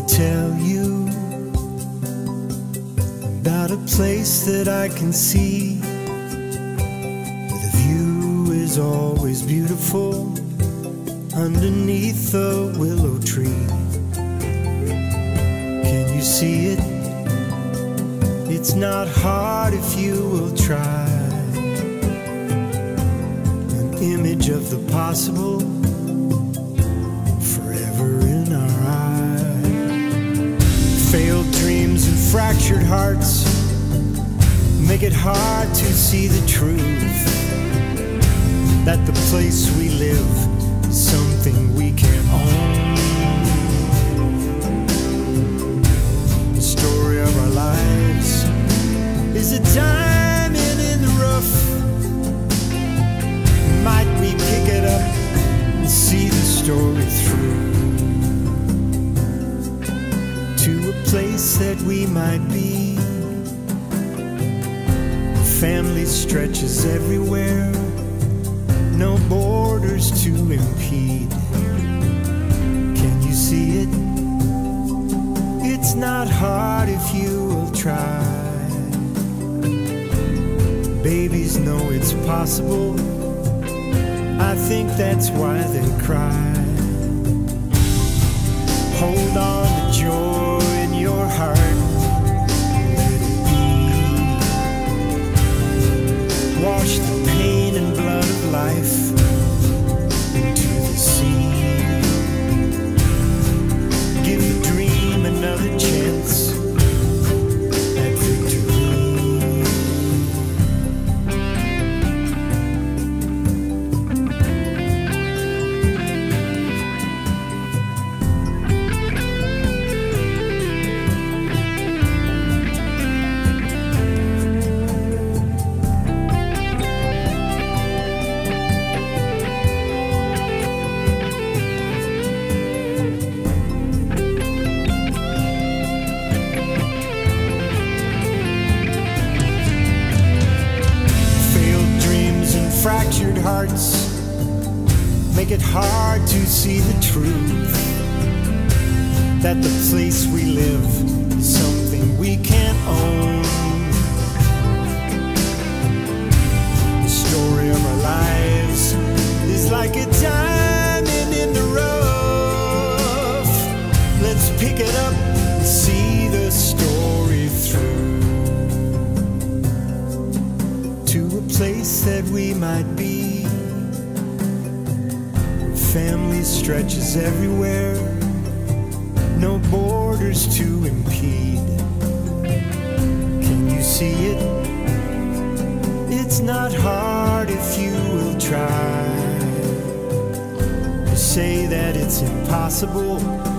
tell you about a place that I can see, where the view is always beautiful underneath the willow tree. Can you see it? It's not hard if you will try. An image of the possible forever in our eyes. Failed dreams and fractured hearts make it hard to see the truth, that the place we live is something we can't own. The story of our lives is a diamond in the rough. Might we pick it up and see the story through to a place that we might be? Family stretches everywhere, no borders to impede. Can you see it? It's not hard if you will try. Babies know it's possible, I think that's why they cry. Hold on to joy in your heart, let it be. Wash the pain and blood of life into the sea. Give the dream another chance at victory. Fractured hearts make it hard to see the truth, that the place we live is something we can't own. The story of our lives is like a diamond in the rough. Let's pick it up and see the story through to a place that we might be. Family stretches everywhere, no borders to impede. Can you see it? It's not hard if you will try. You say that it's impossible,